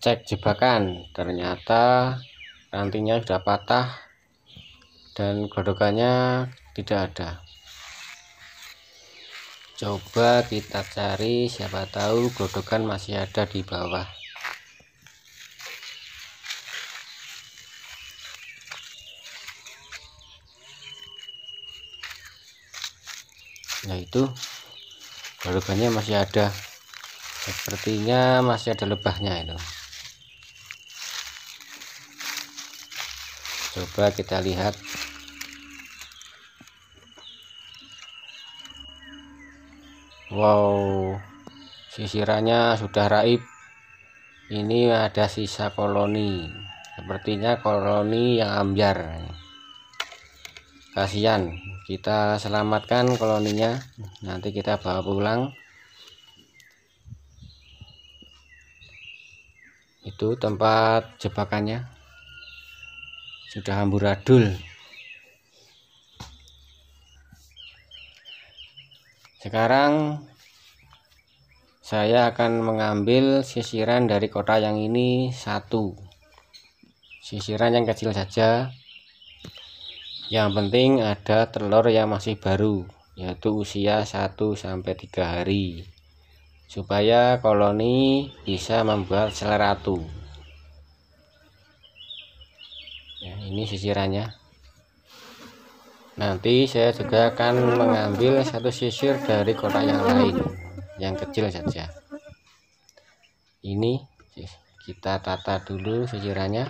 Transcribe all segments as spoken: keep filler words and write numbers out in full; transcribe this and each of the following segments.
cek jebakan, ternyata rantingnya sudah patah dan godokannya tidak ada. Coba kita cari, siapa tahu godokan masih ada di bawah. Nah, itu godokannya masih ada, sepertinya masih ada lebahnya itu. Coba kita lihat. Wow, sisirannya sudah raib. Ini ada sisa koloni, sepertinya koloni yang ambyar. Kasihan, kita selamatkan koloninya, nanti kita bawa pulang. Itu tempat jebakannya sudah amburadul. Sekarang saya akan mengambil sisiran dari kotak yang ini satu, sisiran yang kecil saja. Yang penting ada telur yang masih baru, yaitu usia satu sampai tiga hari, supaya koloni bisa membuat sel ratu. Ya, ini sisirannya. Nanti saya juga akan mengambil satu sisir dari kotak yang lain, yang kecil saja. Ini kita tata dulu sisirannya.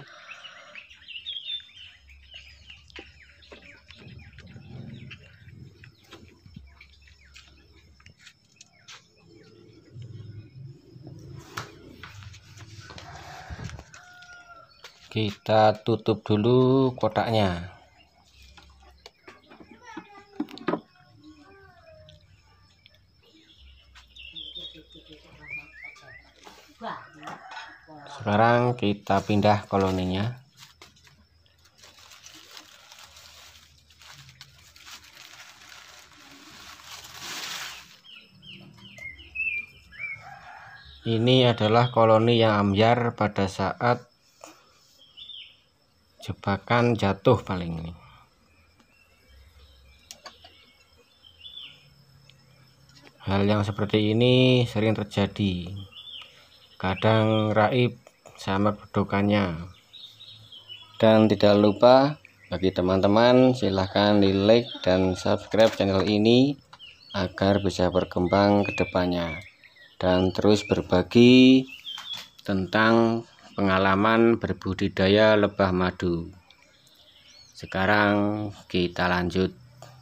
Kita tutup dulu kotaknya. Sekarang kita pindah koloninya. Ini adalah koloni yang ambyar pada saat jebakan jatuh paling ini. Hal yang seperti ini sering terjadi. Kadang raib sama godokannya. Dan tidak lupa bagi teman-teman, silahkan di like dan subscribe channel ini agar bisa berkembang ke depannya dan terus berbagi tentang pengalaman berbudidaya lebah madu. Sekarang kita lanjut.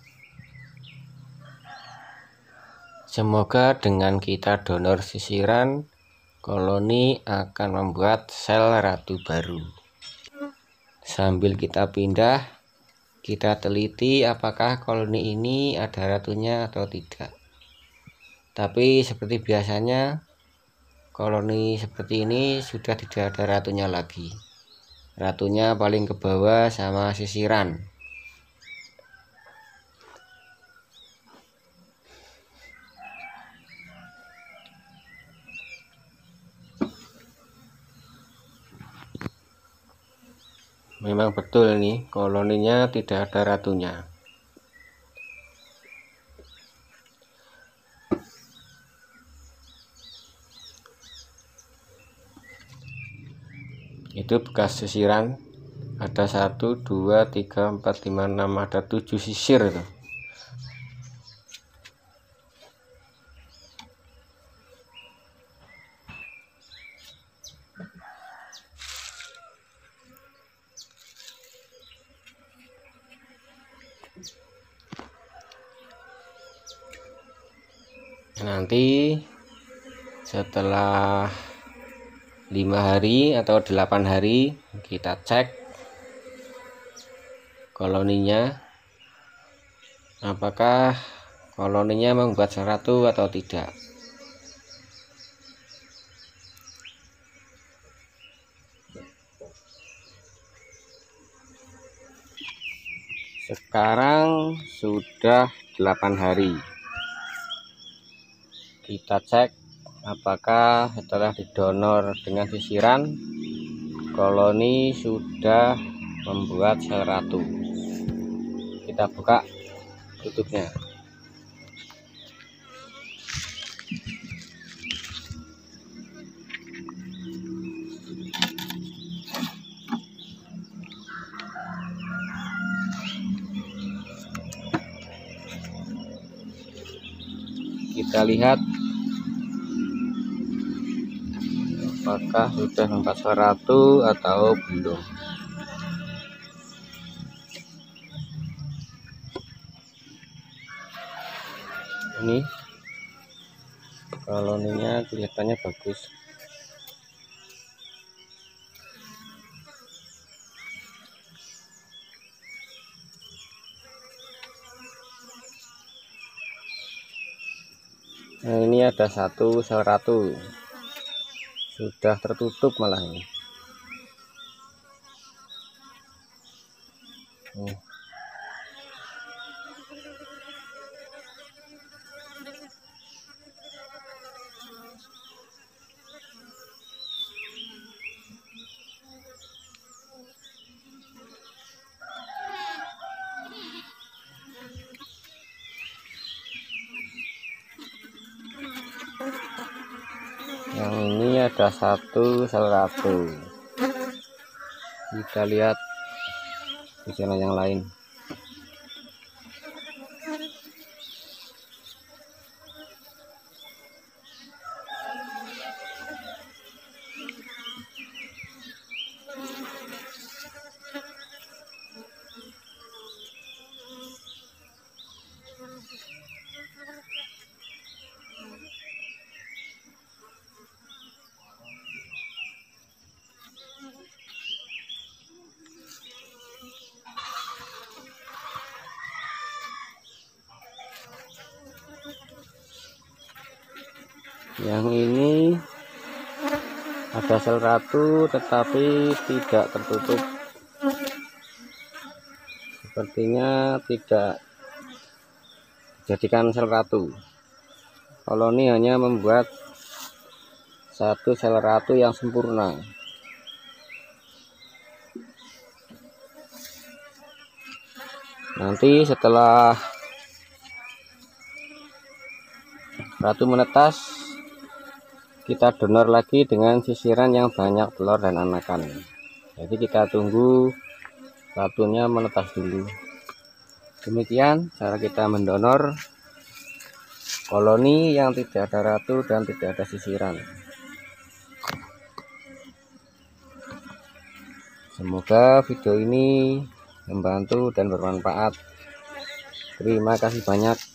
Semoga dengan kita donor sisiran, koloni akan membuat sel ratu baru. Sambil kita pindah, kita teliti apakah koloni ini ada ratunya atau tidak. Tapi seperti biasanya, koloni seperti ini sudah tidak ada ratunya lagi. Ratunya paling ke bawah sama sisiran. Memang betul nih, koloninya tidak ada ratunya. Itu bekas sisiran, ada satu dua tiga empat lima enam, ada tujuh sisir itu. Nanti setelah lima hari atau delapan hari kita cek koloninya, apakah koloninya membuat sel ratu atau tidak. Sekarang sudah delapan hari. Kita cek apakah setelah didonor dengan sisiran koloni sudah membuat sel ratu. Kita buka tutupnya. Kita lihat apakah sudah membuat sel ratu atau belum. Ini koloninya kelihatannya bagus. Nah, ini ada satu sel ratu, sudah tertutup malah ini. Hmm. Yang ini ada satu sel ratu. Kita lihat di sana yang lain. Yang ini ada sel ratu tetapi tidak tertutup, sepertinya tidak dijadikan sel ratu. Koloni hanya membuat satu sel ratu yang sempurna. Nanti setelah ratu menetas, kita donor lagi dengan sisiran yang banyak telur dan anakan. Jadi kita tunggu ratunya menetas dulu. Demikian cara kita mendonor koloni yang tidak ada ratu dan tidak ada sisiran. Semoga video ini membantu dan bermanfaat. Terima kasih banyak.